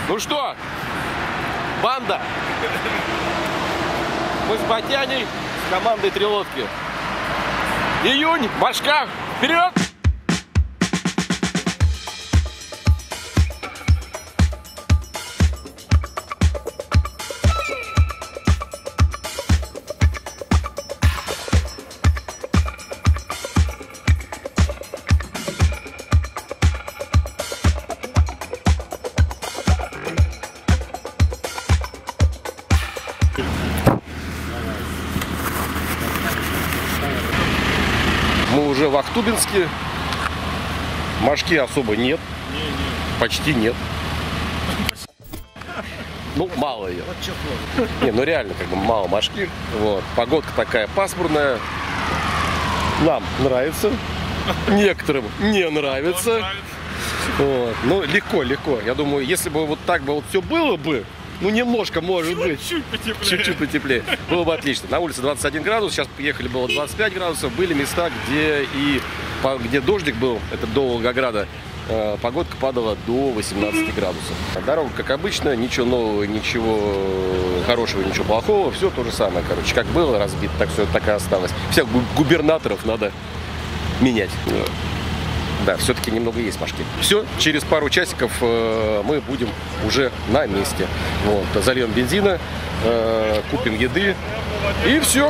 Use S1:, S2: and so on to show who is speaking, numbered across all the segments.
S1: Ну что, банда, мы с Батяней, с командой «Три лодки». Июнь, башка, вперед! Мы уже в Ахтубинске. Мошки особо нет. Почти нет. Ну, мало ее. Не, ну реально, как бы мало мошки. Вот. Погодка такая пасмурная. Нам нравится. Некоторым не нравится. Вот. Ну, легко. Я думаю, если бы вот так бы вот все было бы, ну, немножко, может быть. Чуть-чуть потеплее. Было бы отлично. На улице 21 градус, сейчас поехали, было 25 градусов. Были места, где дождик был, это до Волгограда, погодка падала до 18 градусов. Дорога, как обычно, ничего нового, ничего хорошего, ничего плохого. Все то же самое, короче. Как было разбито, так все так и осталось. Всех губернаторов надо менять. Да, все-таки немного есть мошки. Все, через пару часиков мы будем уже на месте. Вот, зальем бензина, купим еды и все.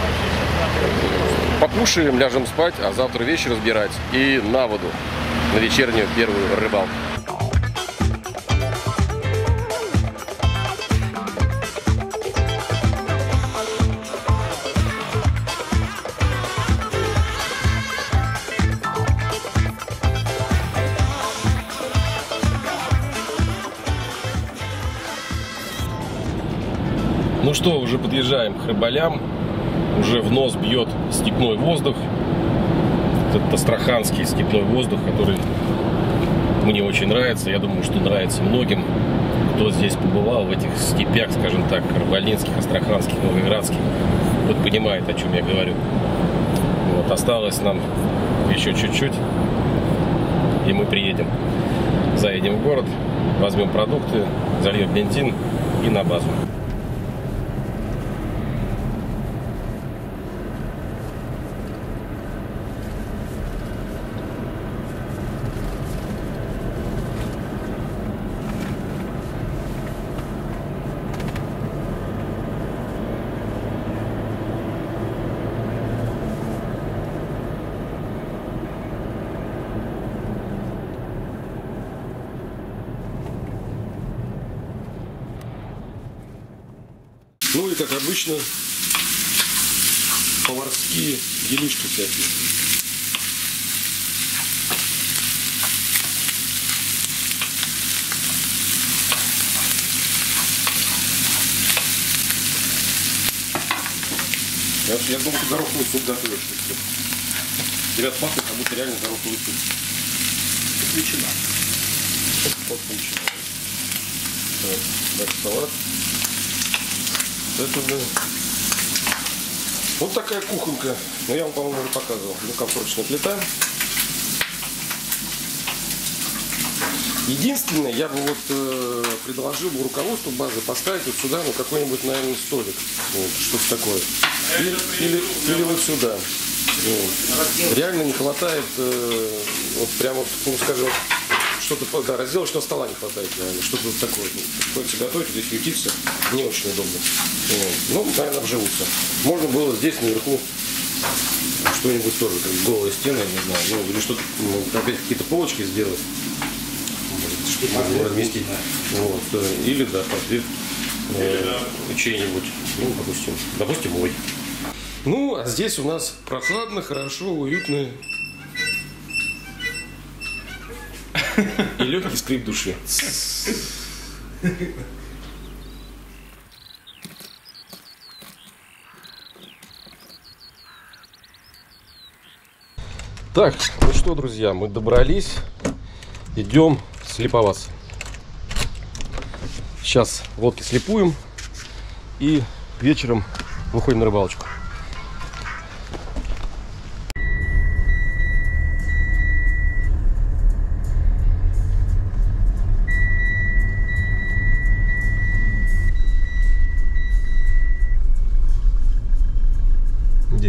S1: Покушаем, ляжем спать, а завтра вещи разбирать и на воду, на вечернюю первую рыбалку. Ну что, уже подъезжаем к рыболям. Уже в нос бьет степной воздух. Это астраханский степной воздух, который мне очень нравится. Я думаю, что нравится многим, кто здесь побывал в этих степях, скажем так, рыболинских, астраханских, волгоградских. Вот понимает, о чем я говорю. Вот, осталось нам еще чуть-чуть, и мы приедем. Заедем в город, возьмем продукты, зальем бензин и на базу. Ну и, как обычно, поварские делишки всякие. Я думаю, ты гороховый суп готовишь. Ребят, пахнет, как будто реально гороховый суп. Ветчина. Вот ветчина. Так, дальше салат. Это, блин. Вот такая кухонка. Ну, я вам, по-моему, уже показывал. Двухкомфорочная плита. Единственное, я бы вот предложил бы руководству базы поставить вот сюда, ну, какой-нибудь, наверное, столик. Вот, что-то такое. Или вот сюда. Вот. Реально не хватает, вот прямо, ну, скажем, что-то, да, разделочного стола не хватает, наверное, что-то вот такое. Приходится готовить, здесь ютиться не очень удобно. Вот. Ну, наверное, обживутся. Можно было здесь наверху что-нибудь тоже, как голые стены, не знаю, ну, или что-то, ну, опять какие-то полочки сделать, чтобы можно разместить. Вот. Или, да, портрет чей-нибудь, ну, допустим, мой. Ну, а здесь у нас прохладно, хорошо, уютно. И легкий скрип души. Так, ну что, друзья, мы добрались. Идем слиповаться. Сейчас лодки слипуем и вечером выходим на рыбалочку.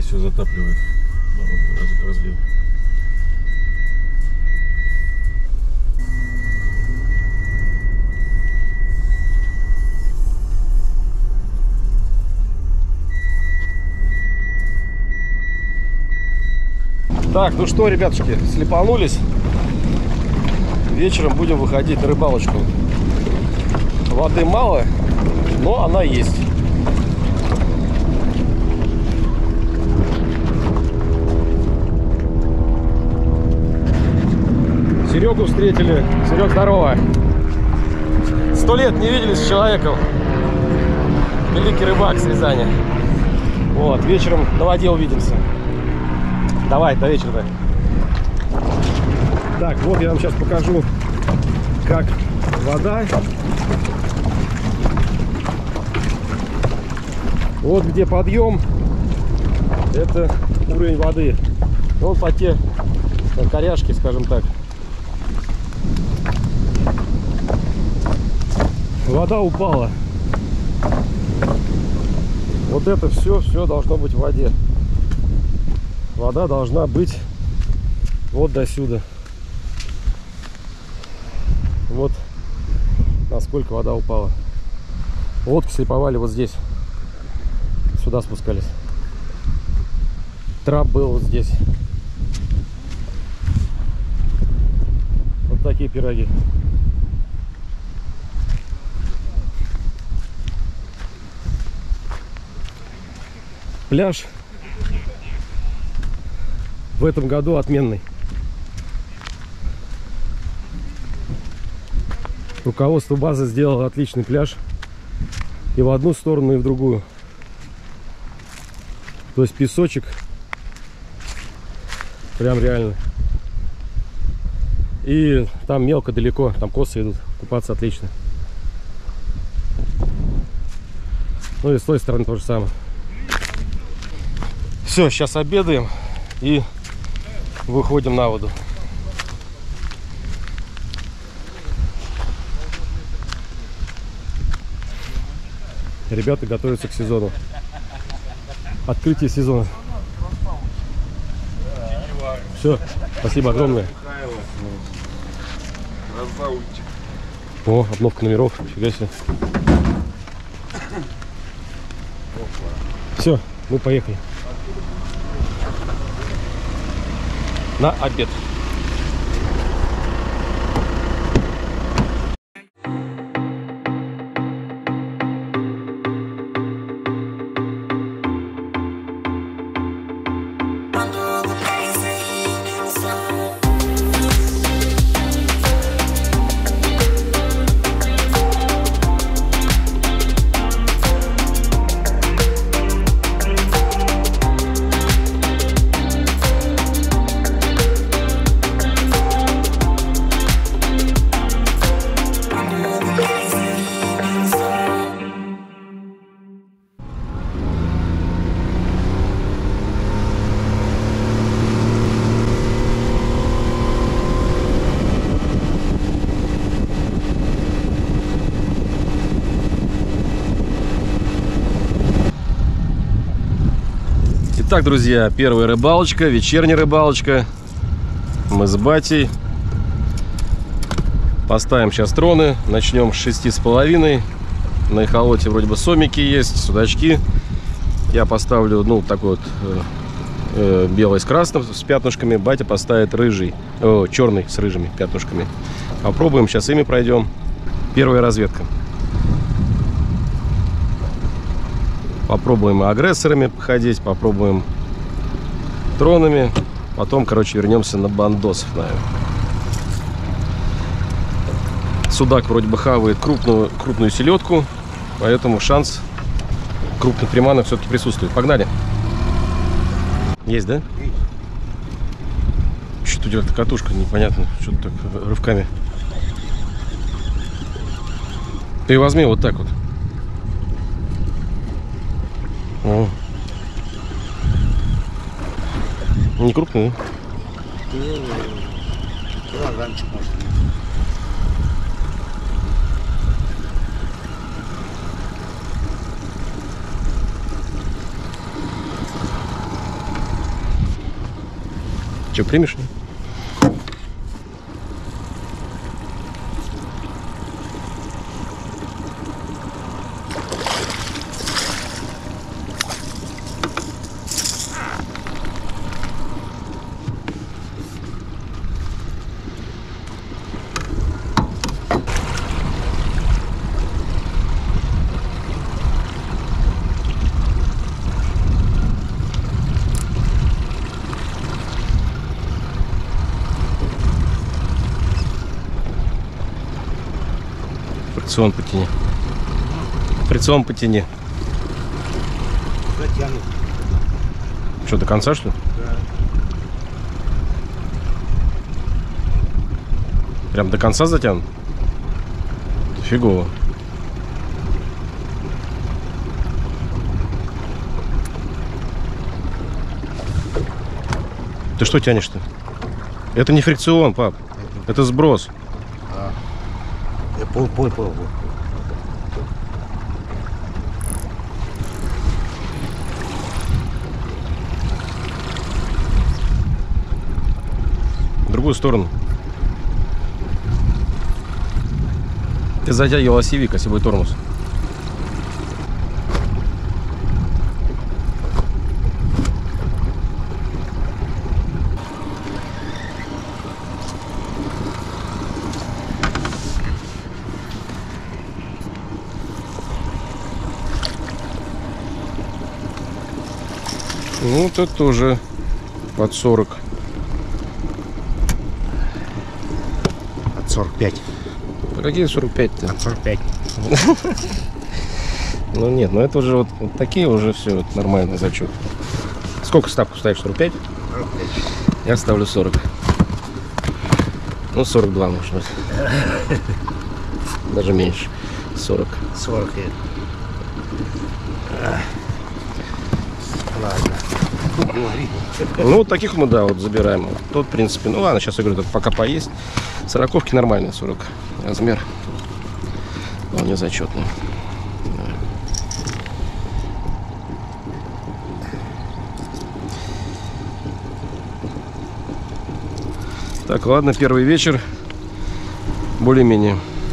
S1: все затапливает. Разлив. Так, ну что, ребятушки, слепанулись. Вечером будем выходить на рыбалочку. Воды мало, но она есть. Серегу встретили. Серег, здорово. 100 лет не виделись с человеком. Великий рыбак с Рязани. Вот, вечером на воде увидимся. Давай, до вечера. Так, вот я вам сейчас покажу, как вода. Вот где подъем. Это уровень воды. Вот по те коряшки, скажем так. Вода упала. Вот это все должно быть в воде. Вода должна быть вот до сюда. Вот насколько вода упала. Лодки слиповали вот здесь. Сюда спускались. Трап был вот здесь. Вот такие пироги. Пляж в этом году отменный. Руководство базы сделало отличный пляж и в одну сторону, и в другую. То есть песочек прям реально. И там мелко, далеко, там косы идут, купаться отлично. Ну и с той стороны то же самое. Все, сейчас обедаем и выходим на воду. Ребята готовятся к сезону. Открытие сезона. Все, спасибо огромное. О, обновка номеров. Фига себе. Все, мы поехали. На обед. Итак, друзья, первая рыбалочка, вечерняя рыбалочка. Мы с батей поставим сейчас троны. Начнем с 6,5. На эхолоте вроде бы сомики есть, судачки. Я поставлю, ну, такой вот белый с красным, с пятнышками. Батя поставит рыжий, черный с рыжими пятнышками. Попробуем, сейчас ими пройдем. Первая разведка. Попробуем агрессорами походить, попробуем тронами. Потом, короче, вернемся на бандосов, наверное. Судак вроде бы хавает крупную селедку, поэтому шанс крупных приманок все-таки присутствует. Погнали. Есть, да? Что-то делает катушка, непонятно. Что-то так рывками. Ты возьми вот так вот. О. Не крупный, да?
S2: Килограммчик, может.
S1: Че, примешь? Фрикцион потяни. Фрикцион потяни.
S2: Затянут.
S1: Что, до конца, что ли?
S2: Да.
S1: Прям до конца затянут? Фигово. Ты что тянешь-то? Это не фрикцион, пап. Это сброс.
S2: Я понял.
S1: В другую сторону. Ты затягивал осевик, осевой тормоз. Ну, вот это тоже под 40.
S2: От 45.
S1: А какие 45-то?
S2: От 45.
S1: Ну нет, ну это уже вот такие уже все вот, нормальный зачет. Сколько ставку ставишь? 45?
S2: 45.
S1: Я ставлю 40. Ну 42 может быть. Даже меньше. 40.
S2: 40. Ладно.
S1: Ну вот таких мы, да, вот забираем. Вот тот, в принципе, ну ладно, сейчас я говорю, пока поесть. 40-ки нормальные, 40 размер. Вполне зачетный. Да. Так, ладно, первый вечер. Более-менее.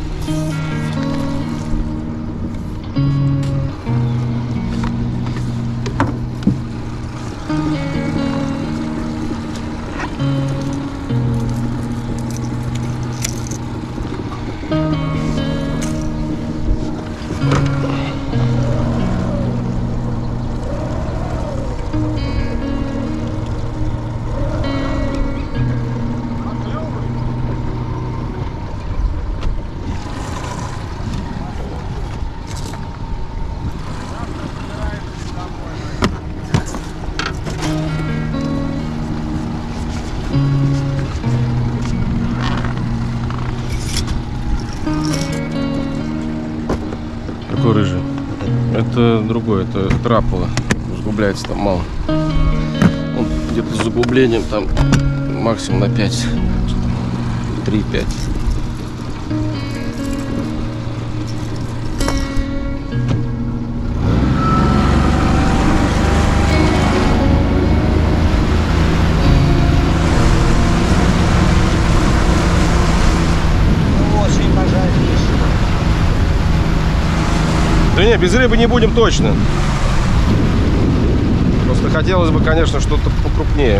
S1: Какой рыжий? Это другой, это рапола. Заглубляется там мало. Он где-то с заглублением там максимум на 5. 3-5. Да не, без рыбы не будем точно. Просто хотелось бы, конечно, что-то покрупнее.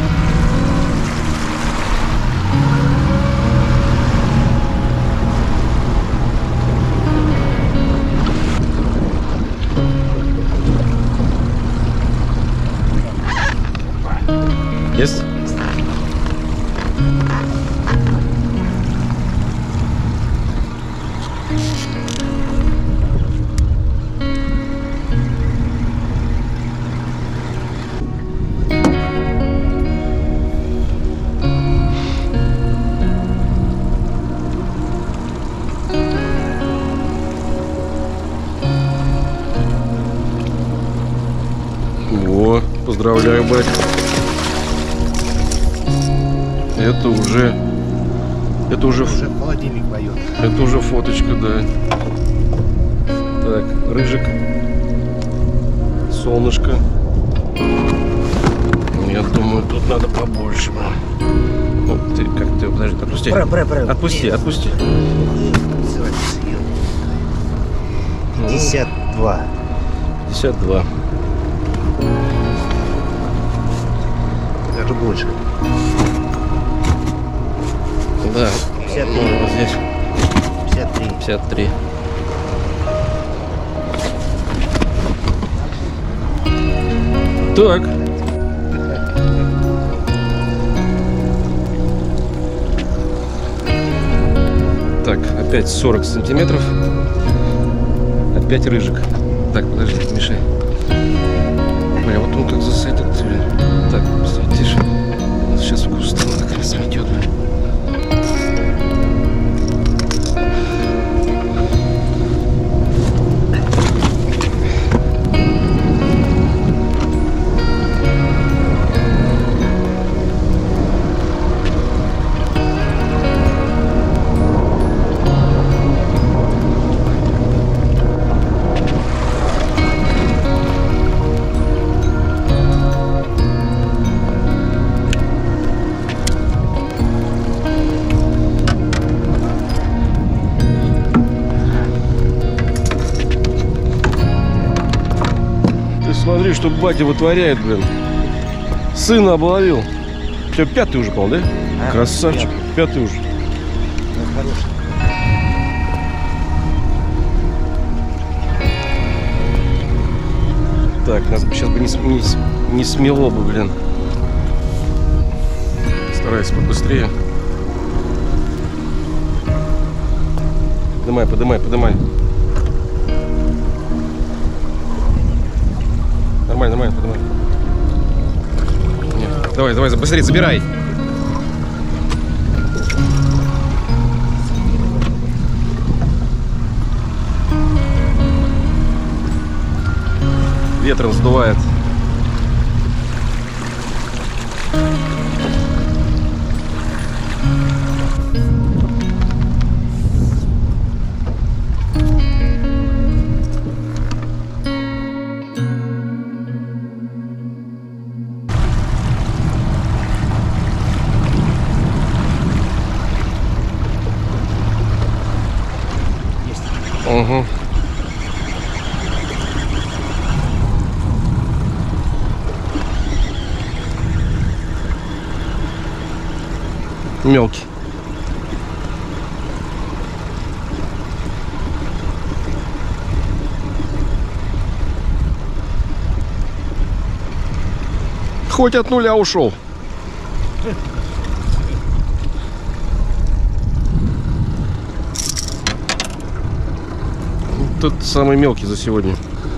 S1: Есть? О, поздравляю, батя. Это уже
S2: холодильник поет.
S1: Это уже фоточка, да. Так, рыжик. Солнышко. Я думаю, тут надо побольше. Ну, ты как ты, подожди, отпусти. Отпусти, отпусти.
S2: 52.
S1: 52.
S2: Даже больше.
S1: Да.
S2: 53.
S1: Ну, вот здесь
S2: 53.
S1: 53. Так. Так, опять 40 сантиметров. Опять рыжик. Так, подожди, не мешай. Бля, вот он как засадит. Так, стой, тише. Сейчас в кусты как раз сметет. Смотри, что батя вытворяет, блин. Сына обловил. Все, 5-й уже пал, да?
S2: А,
S1: Красавчик. 5-й уже.
S2: Хороший.
S1: Так, нас бы сейчас бы не смело бы, блин. Стараюсь побыстрее. Подымай, подымай, подымай. Нормально, нормально, поднимай. Нет. Давай, давай, быстрее, забирай. Ветром сдувает. Угу. Мелкий. Хоть от нуля ушел. Тут самый мелкий за сегодня.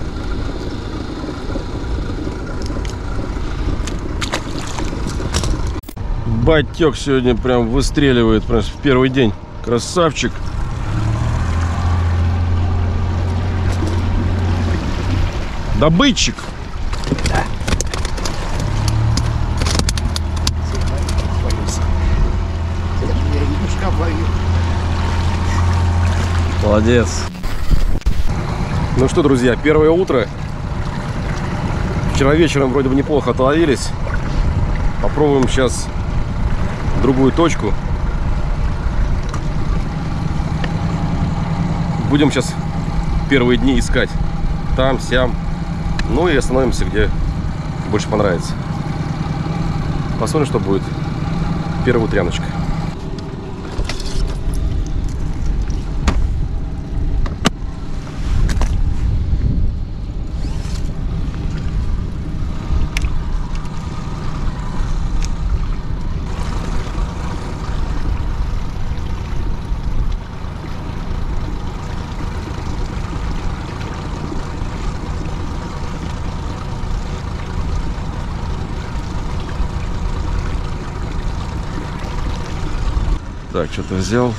S1: Батек сегодня прям выстреливает прям в первый день. Красавчик. Добытчик.
S2: Да.
S1: Молодец. Ну что, друзья, первое утро. Вчера вечером вроде бы неплохо отловились. Попробуем сейчас другую точку. Будем сейчас первые дни искать. Там, сям. Ну и остановимся, где больше понравится. Посмотрим, что будет. Первая утряночка. Так, что-то взял.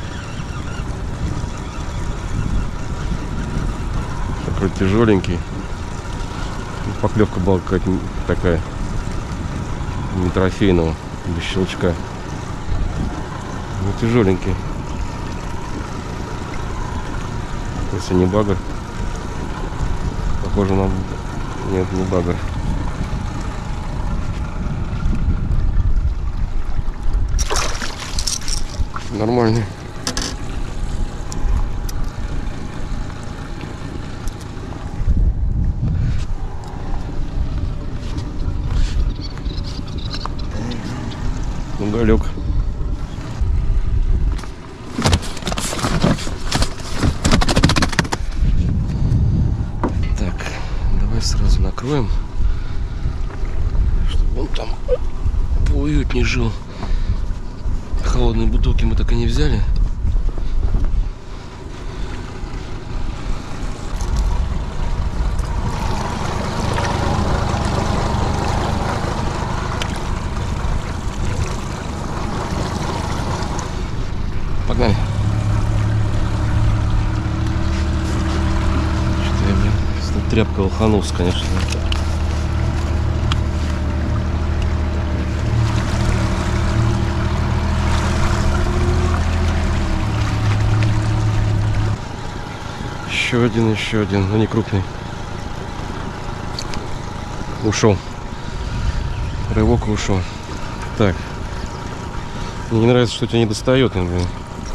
S1: Такой тяжеленький. Поклевка была какая-то такая, не трофейного, без щелчка. Ну, тяжеленький. Если не багр. Похоже на... Нет, не багр. Нормальный. Уголек. Так, давай сразу накроем, чтобы он там поуютнее жил. Холодные бутылки мы так и не взяли. Погнали. Что-то я, блин, с той тряпкой лоханулся, конечно. Еще один, но не крупный. Ушел. Рывок и ушел. Так. Мне не нравится, что тебя не достает, блин.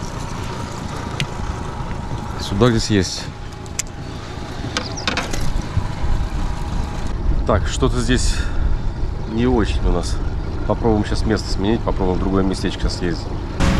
S1: Судак здесь есть. Так, что-то здесь не очень у нас. Попробуем сейчас место сменить, попробуем в другое местечко съездить.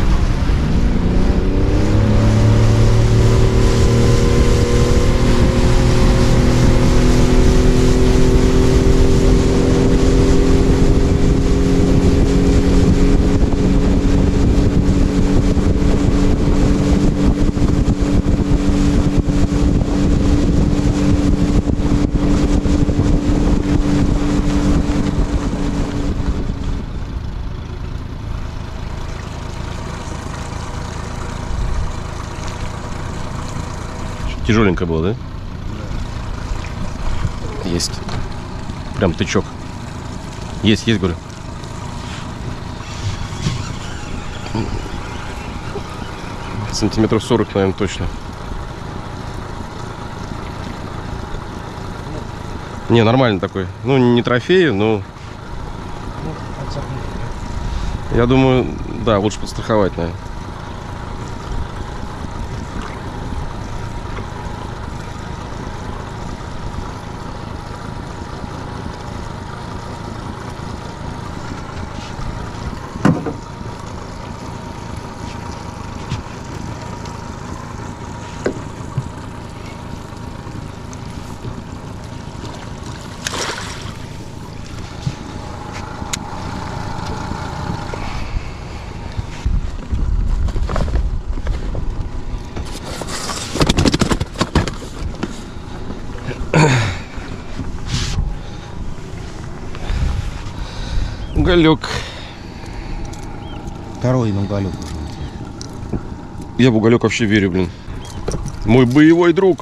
S1: Тяжеленько было, да? Да. Есть. Прям тычок. Есть, говорю. Сантиметров 40, наверное, точно. Не, нормально такой. Ну, не трофей, но... Я думаю, да, лучше подстраховать, наверное. Уголек.
S2: Второй на уголек.
S1: Я в уголек вообще верю, блин. Мой боевой друг.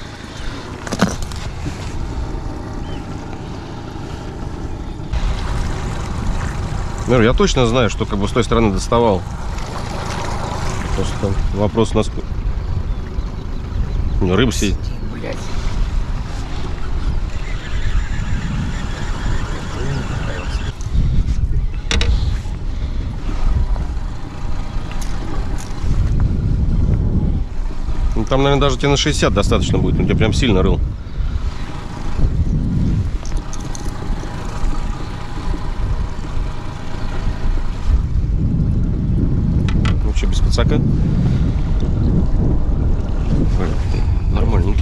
S1: Я точно знаю, что как бы с той стороны доставал. Просто там вопрос у нас... Рыба сидит.
S2: Блять.
S1: Там, наверное, даже тебе на 60 достаточно будет. Он тебя прям сильно рыл. Ну что, без подсака? Нормальненький.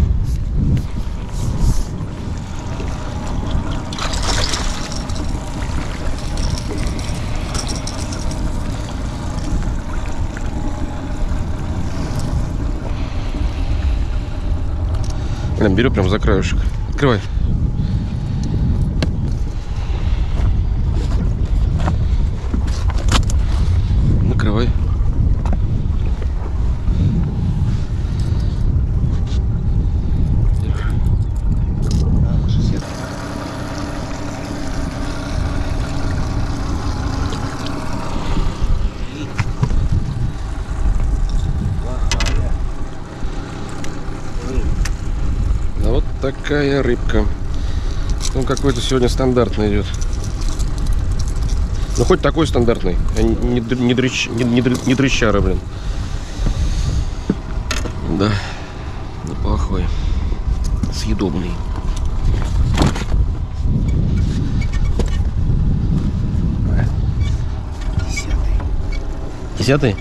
S1: Беру прям за краешек. Открывай. Накрывай. Такая рыбка. Ну, какой-то сегодня стандартный идет. Ну хоть такой стандартный, а не дрыщара, блин. Да, неплохой, съедобный. 10-й?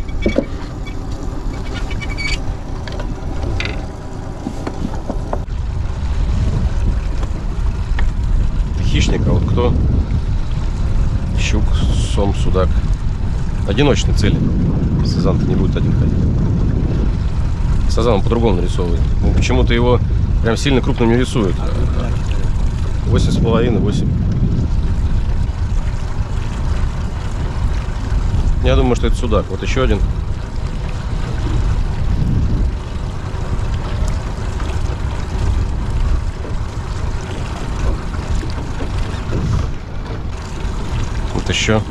S1: Хищник, а вот кто? Щук, сом, судак. Одиночные цели. Сазан-то не будет один ходить. Сазан он по-другому нарисовывает. Ну, почему-то его прям сильно крупно не рисуют. 8,5, 8. Я думаю, что это судак. Вот еще один. Вот еще.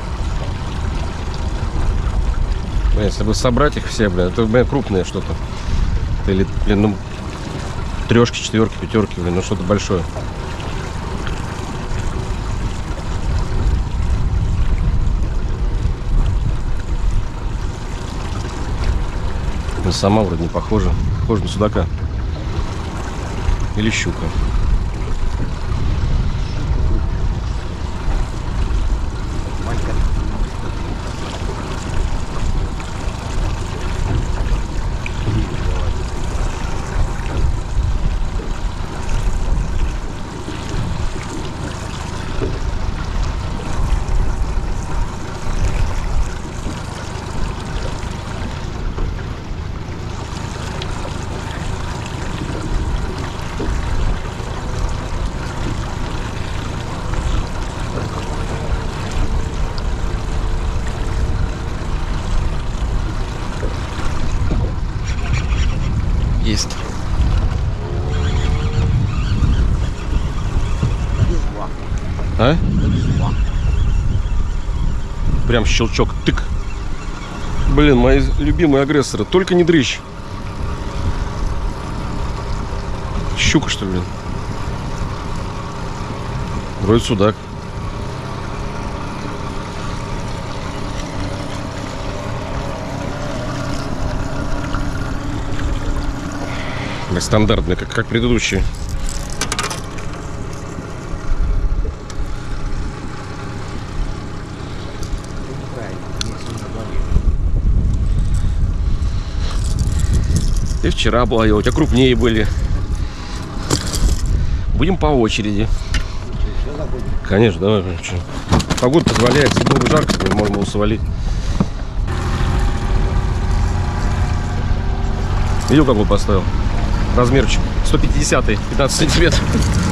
S1: Блин, если бы собрать их все, блин, это, блин, крупное что-то. Или, блин, ну, 3, 4, 5, блин, ну что-то большое. Сама вроде не похожа. Похожа на судака. Или щука. Есть. А? Прям щелчок, тык. Блин, мои любимые агрессоры. Только не дрыщ. Щука, что ли, блин? Вроде судак. Стандартный, как предыдущие. И вчера была, у тебя крупнее были. Будем по очереди. Конечно, давай. Погода позволяет, было бы жарко, можно было свалить. Видел, какой поставил? Размерчик 150-й, 15 сантиметров.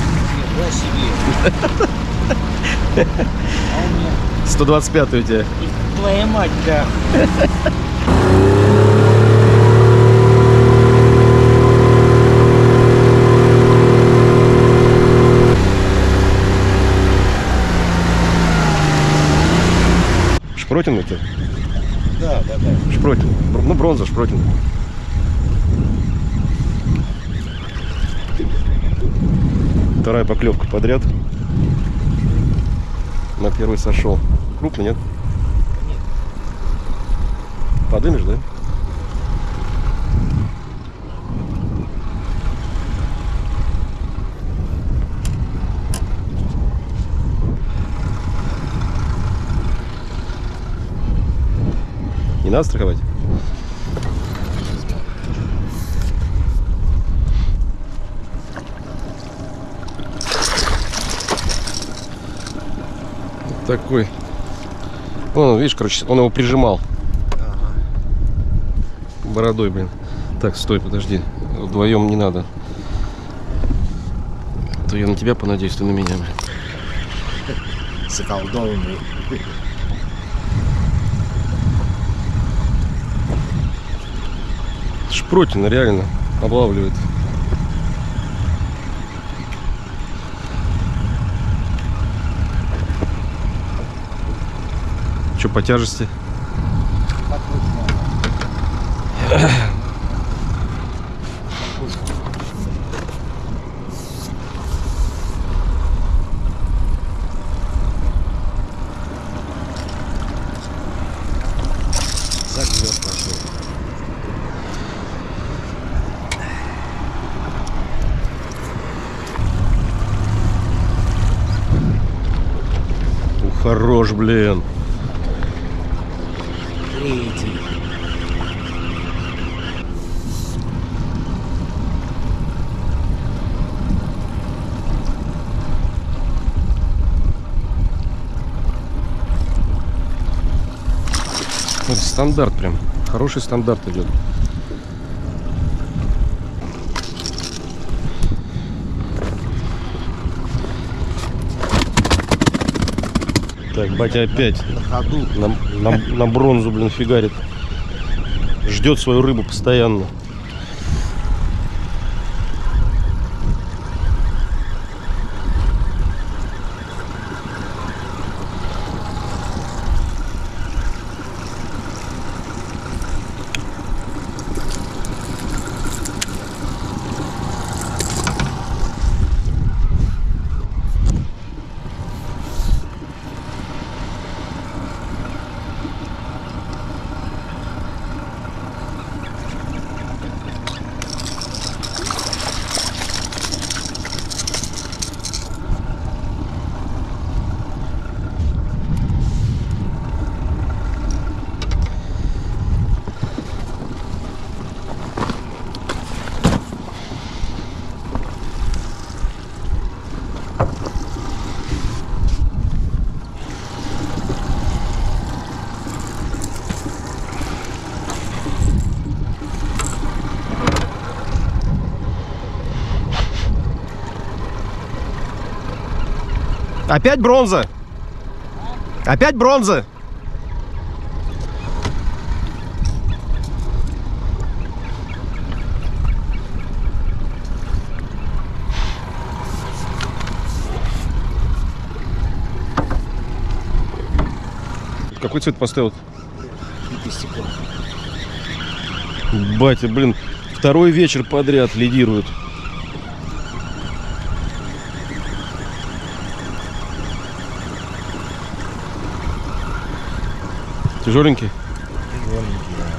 S1: 125-й у тебя.
S2: Твоя мать, да.
S1: Шпротин это?
S2: Да.
S1: Шпротин. Ну, бронза, шпротин. Вторая поклевка подряд. На первый сошел. Крупный, нет?
S2: Нет.
S1: Подымешь, да? Не надо страховать? Такой. Вон, видишь, короче, он его прижимал.
S2: Ага.
S1: Бородой, блин. Так, стой, подожди. Вдвоем не надо. А то я на тебя понадеюсь, ты на меня, блин.
S2: Заколдованный.
S1: Шпротин реально облавливает. Что по тяжести? Хорош, блин.
S2: Третий.
S1: Это стандарт прям. Хороший стандарт идет. Так, батя опять
S2: На ходу.
S1: на бронзу, блин, фигарит. Ждет свою рыбу постоянно. Опять бронза? Опять бронза? Какой цвет поставил? Батя, блин, второй вечер подряд лидирует. Тяжеленький?
S2: Тяжеленький, да.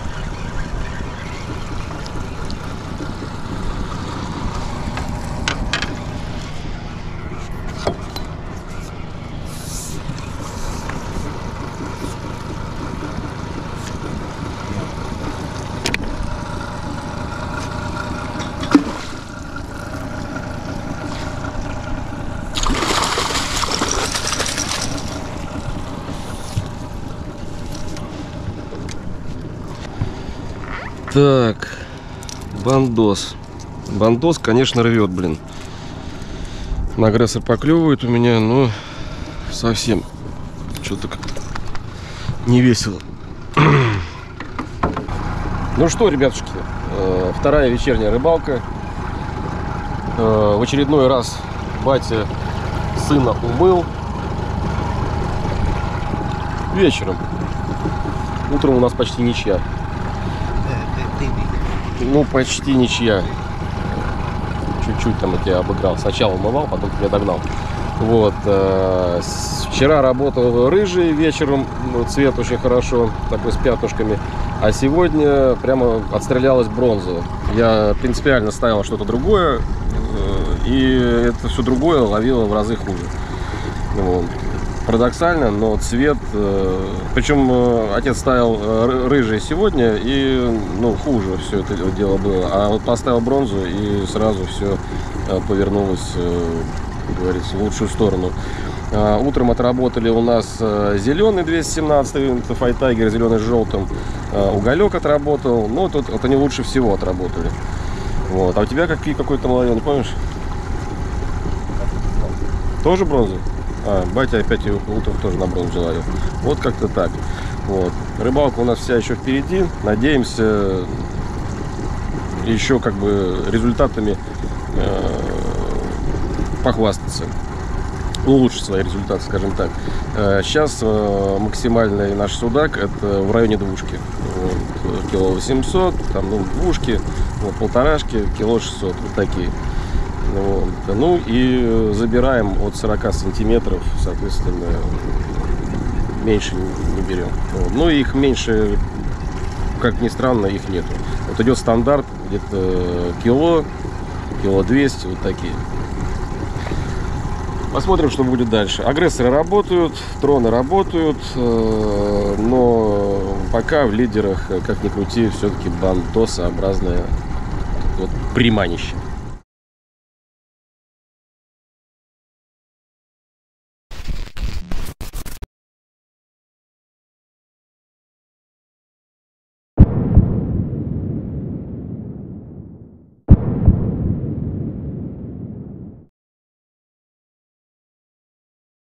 S1: Так, бандос. Бандос, конечно, рвет, блин. На агрессор поклевывает у меня, но совсем что-то не весело. Ну что, ребятушки, вторая вечерняя рыбалка. В очередной раз батя сына умыл. Вечером. Утром у нас почти ничья. Ну, почти ничья. Чуть-чуть там я тебя обыграл. Сначала умывал, потом тебя догнал. Вот. Вчера работал рыжий вечером. Цвет очень хорошо, такой с пятнышками. А сегодня прямо отстрелялась бронза. Я принципиально ставил что-то другое. И это все другое ловило в разы хуже. Вот. Парадоксально, но цвет, причем отец ставил рыжий сегодня, и ну, хуже все это дело было. А вот поставил бронзу, и сразу все повернулось, как говорится, в лучшую сторону. Утром отработали у нас зеленый 217, это Файтайгер, зеленый с желтым. Уголек отработал, ну тут вот они лучше всего отработали. Вот. А у тебя какой-то ловил, не помнишь? Тоже бронза? Батя опять утром тоже на бронзу ловил. Вот как-то так. Вот. Рыбалка у нас вся еще впереди. Надеемся еще как бы результатами похвастаться. Улучшить свои результаты, скажем так. Сейчас максимальный наш судак это в районе двушки. Вот, кило 800, там, ну, двушки, вот, полторашки, кило 600, вот такие. Вот. Ну и забираем от 40 сантиметров, соответственно, меньше не берем. Вот. Ну и их меньше, как ни странно, их нету. Вот идет стандарт где-то кило 200, вот такие. Посмотрим, что будет дальше. Агрессоры работают, троны работают, но пока в лидерах, как ни крути, все-таки бандосообразное вот приманище.